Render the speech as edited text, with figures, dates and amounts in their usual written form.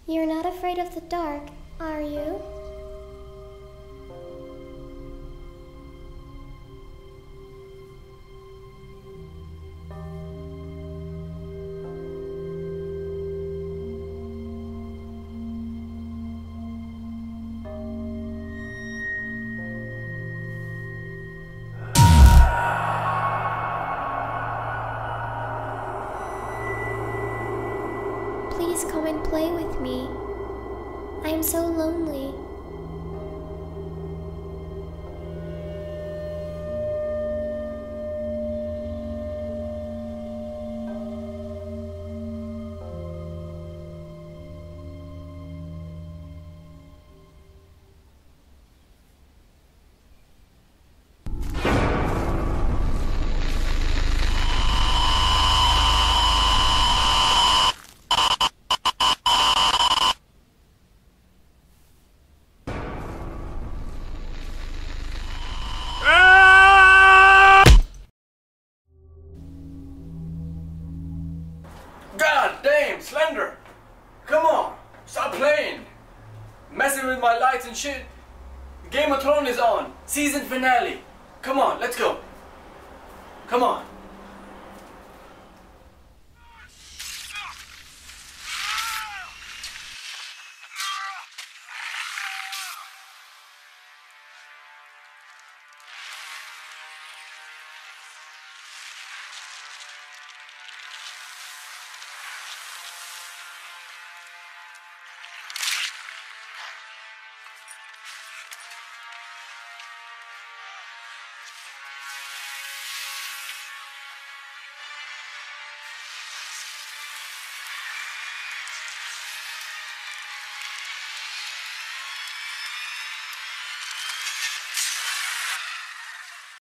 You're not afraid of the dark, are you? Please come and play with me. I am so lonely. God damn, Slender! Come on, stop playing! Messing with my lights and shit. Game of Thrones is on. Season finale. Come on, let's go. Come on.